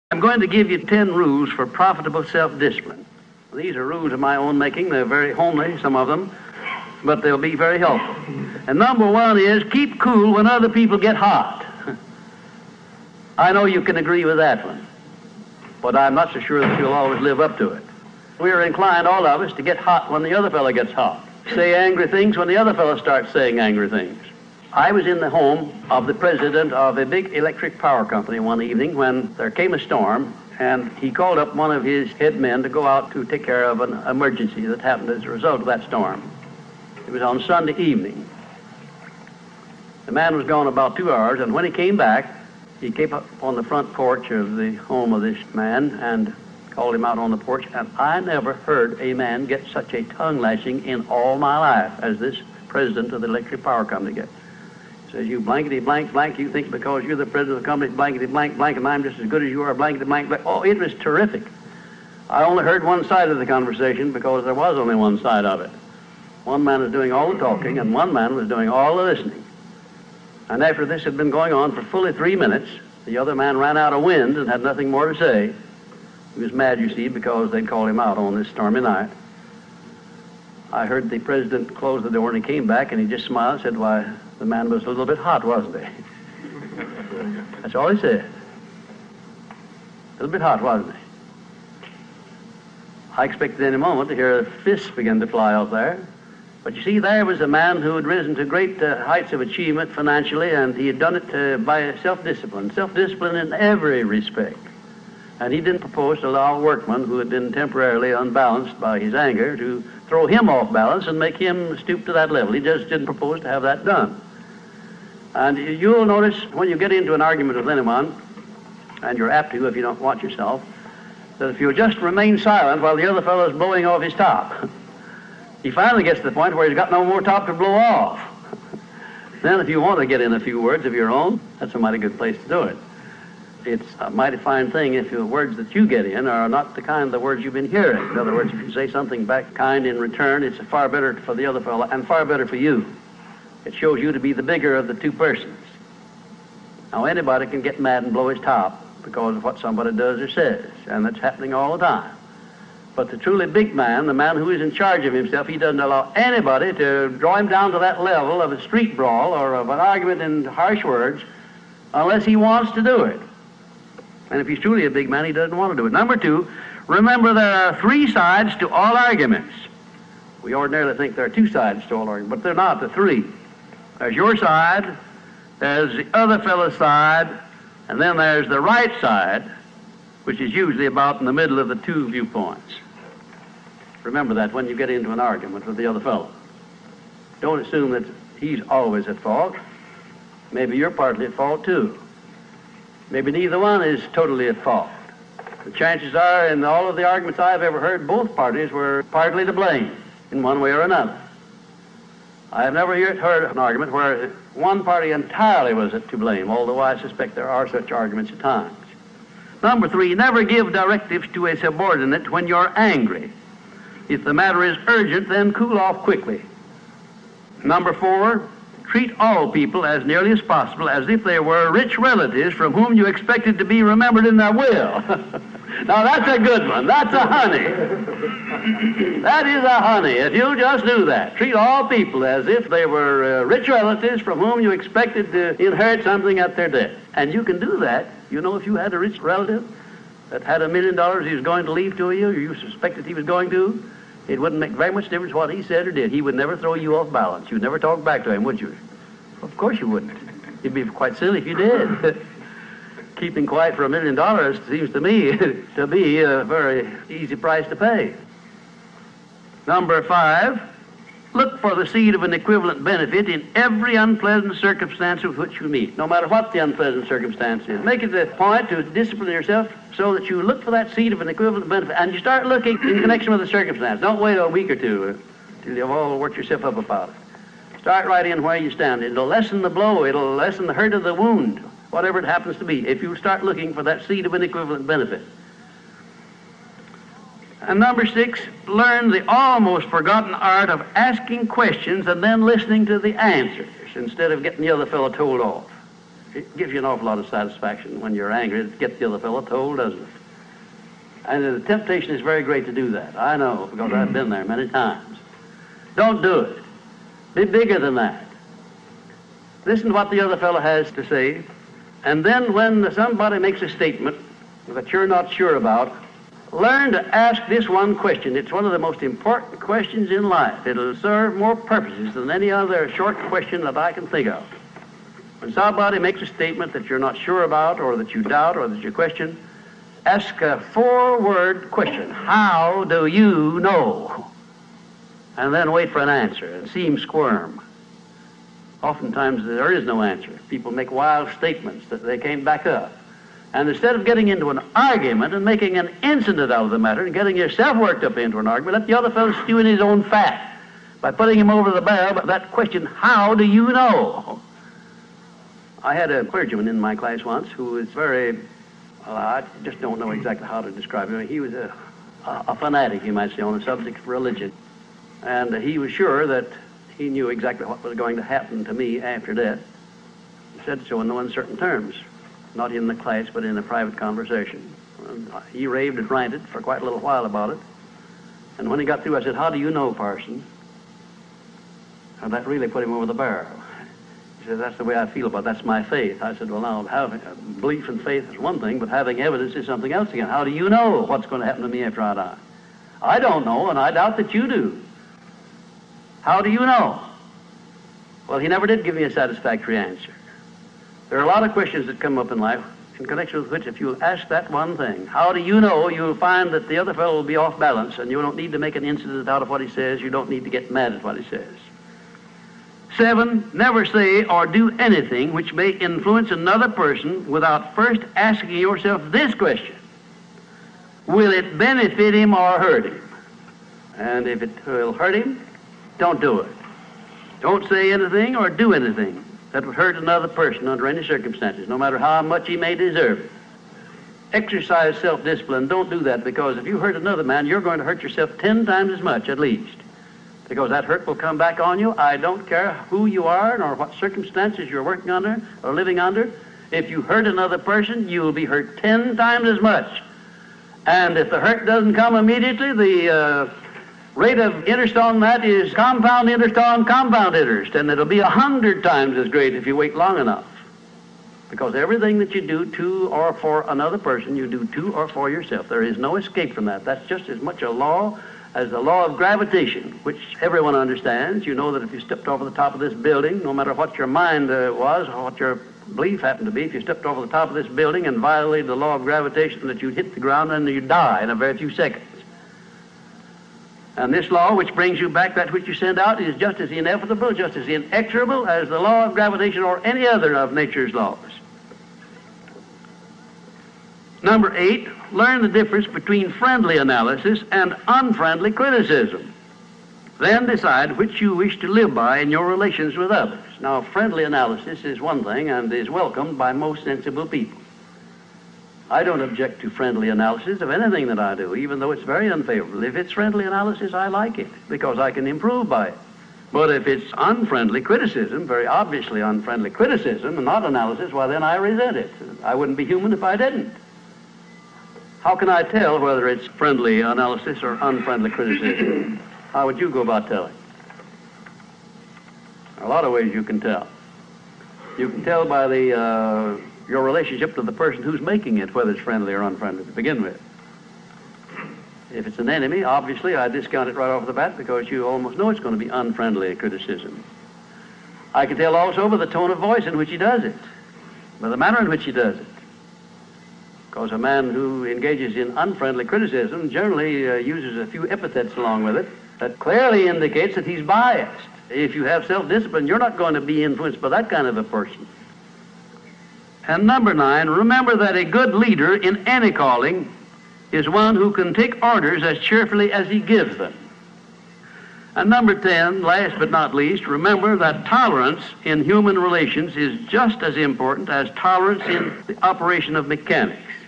I'm going to give you 10 rules for profitable self-discipline. These are rules of my own making. They're very homely, some of them, but they'll be very helpful. And number one is keep cool when other people get hot. I know you can agree with that one, but I'm not so sure that you'll always live up to it. We're inclined, all of us, to get hot when the other fellow gets hot. Say angry things when the other fellow starts saying angry things. I was in the home of the president of a big electric power company one evening when there came a storm, and he called up one of his head men to go out to take care of an emergency that happened as a result of that storm. It was on Sunday evening. The man was gone about 2 hours, and when he came back, he came up on the front porch of the home of this man and called him out on the porch, and I never heard a man get such a tongue lashing in all my life as this president of the electric power company gets. Says, you blankety blank blank, you think because you're the president of the company, blankety blank blank, and I'm just as good as you are, blankety blank blank. Oh, it was terrific. I only heard one side of the conversation because there was only one side of it. One man was doing all the talking, and one man was doing all the listening. And after this had been going on for fully 3 minutes, the other man ran out of wind and had nothing more to say. He was mad, you see, because they'd called him out on this stormy night. I heard the president close the door, and he came back, and he just smiled and said, why, the man was a little bit hot, wasn't he? That's all he said. A little bit hot, wasn't he? I expected any moment to hear fists begin to fly out there. But you see, there was a man who had risen to great heights of achievement financially, and he had done it by self-discipline in every respect. And he didn't propose to allow a workman who had been temporarily unbalanced by his anger to throw him off balance and make him stoop to that level. He just didn't propose to have that done. And you'll notice when you get into an argument with anyone, and you're apt to if you don't watch yourself, that if you just remain silent while the other fellow's blowing off his top, he finally gets to the point where he's got no more top to blow off. Then if you want to get in a few words of your own, that's a mighty good place to do it. It's a mighty fine thing if the words that you get in are not the kind of words you've been hearing. In other words, if you say something back kind in return, it's far better for the other fellow and far better for you. It shows you to be the bigger of the two persons. Now, anybody can get mad and blow his top because of what somebody does or says, and that's happening all the time. But the truly big man, the man who is in charge of himself, he doesn't allow anybody to draw him down to that level of a street brawl or of an argument in harsh words unless he wants to do it. And if he's truly a big man, he doesn't want to do it. Number two, remember there are 3 sides to all arguments. We ordinarily think there are 2 sides to all arguments, but they're not, the 3. There's your side, there's the other fellow's side, and then there's the right side, which is usually about in the middle of the 2 viewpoints. Remember that when you get into an argument with the other fellow. Don't assume that he's always at fault. Maybe you're partly at fault too. Maybe neither one is totally at fault. The chances are, in all of the arguments I've ever heard, both parties were partly to blame in one way or another. I have never yet heard an argument where one party entirely was to blame, although I suspect there are such arguments at times. Number 3, never give directives to a subordinate when you're angry. If the matter is urgent, then cool off quickly. Number 4, treat all people as nearly as possible as if they were rich relatives from whom you expected to be remembered in their will. Now that's a good one. That's a honey. That is a honey. If you just do that, treat all people as if they were rich relatives from whom you expected to inherit something at their death. And you can do that. You know, if you had a rich relative that had $1 million he was going to leave to you, or you suspected he was going to, it wouldn't make very much difference what he said or did. He would never throw you off balance. You'd never talk back to him, would you? Of course you wouldn't. You'd be quite silly if you did. Keeping quiet for $1 million seems to me to be a very easy price to pay. Number 5, look for the seed of an equivalent benefit in every unpleasant circumstance with which you meet, no matter what the unpleasant circumstance is. Make it a point to discipline yourself so that you look for that seed of an equivalent benefit, and you start looking in connection with the circumstance. Don't wait a week or two till you've all worked yourself up about it. Start right in where you stand. It'll lessen the blow. It'll lessen the hurt of the wound, whatever it happens to be, if you start looking for that seed of an equivalent benefit. And number 6, learn the almost forgotten art of asking questions and then listening to the answers instead of getting the other fellow told off. It gives you an awful lot of satisfaction when you're angry to get the other fellow told, doesn't it? And the temptation is very great to do that. I know, because I've been there many times. Don't do it. Be bigger than that. Listen to what the other fellow has to say, and then when somebody makes a statement that you're not sure about, learn to ask this one question. It's one of the most important questions in life. It'll serve more purposes than any other short question that I can think of. When somebody makes a statement that you're not sure about, or that you doubt, or that you question, ask a 4-word question. How do you know? And then wait for an answer and see him squirm. Oftentimes there is no answer. People make wild statements that they can't back up. And instead of getting into an argument and making an incident out of the matter and getting yourself worked up into an argument, let the other fellow stew in his own fat by putting him over the barrel. But that question, how do you know? I had a clergyman in my class once who was very, I just don't know exactly how to describe him. He was a fanatic, you might say, on the subject of religion. And he was sure that he knew exactly what was going to happen to me after death. He said so in no uncertain terms, not in the class, but in a private conversation. And he raved and ranted for quite a little while about it. And when he got through, I said, how do you know, parson? And that really put him over the barrel. He said, that's the way I feel about it. That's my faith. I said, well, now, having belief and faith is one thing, but having evidence is something else again. How do you know what's going to happen to me after I die? I don't know, and I doubt that you do. How do you know? Well, he never did give me a satisfactory answer. There are a lot of questions that come up in life in connection with which, if you'll ask that one thing, how do you know, you'll find that the other fellow will be off balance, and you don't need to make an incident out of what he says. You don't need to get mad at what he says. 7, never say or do anything which may influence another person without first asking yourself this question: will it benefit him or hurt him? And if it will hurt him, don't do it. Don't say anything or do anything that would hurt another person under any circumstances, no matter how much he may deserve it. Exercise self-discipline. Don't do that, because if you hurt another man, you're going to hurt yourself 10 times as much at least, because that hurt will come back on you. I don't care who you are nor what circumstances you're working under or living under. If you hurt another person, you will be hurt 10 times as much. And if the hurt doesn't come immediately, the rate of interest on that is compound interest on compound interest, and it'll be 100 times as great if you wait long enough. Because everything that you do to or for another person, you do to or for yourself. There is no escape from that. That's just as much a law as the law of gravitation, which everyone understands. You know that if you stepped over the top of this building, no matter what your mind was or what your belief happened to be, if you stepped over the top of this building and violated the law of gravitation, that you'd hit the ground and you'd die in a very few seconds. And this law, which brings you back that which you send out, is just as inevitable, just as inexorable as the law of gravitation or any other of nature's laws. Number 8, learn the difference between friendly analysis and unfriendly criticism. Then decide which you wish to live by in your relations with others. Now, friendly analysis is one thing and is welcomed by most sensible people. I don't object to friendly analysis of anything that I do, even though it's very unfavorable. If it's friendly analysis, I like it, because I can improve by it. But if it's unfriendly criticism, very obviously unfriendly criticism, and not analysis, well, then I resent it. I wouldn't be human if I didn't. How can I tell whether it's friendly analysis or unfriendly criticism? How would you go about telling? There are a lot of ways you can tell. You can tell by your relationship to the person who's making it, whether it's friendly or unfriendly to begin with. If it's an enemy, obviously I discount it right off the bat, because you almost know it's going to be unfriendly criticism. I can tell also by the tone of voice in which he does it, by the manner in which he does it. Because a man who engages in unfriendly criticism generally uses a few epithets along with it that clearly indicates that he's biased. If you have self-discipline, you're not going to be influenced by that kind of a person. And number 9, remember that a good leader in any calling is one who can take orders as cheerfully as he gives them. And number 10, last but not least, remember that tolerance in human relations is just as important as tolerance in the operation of mechanics.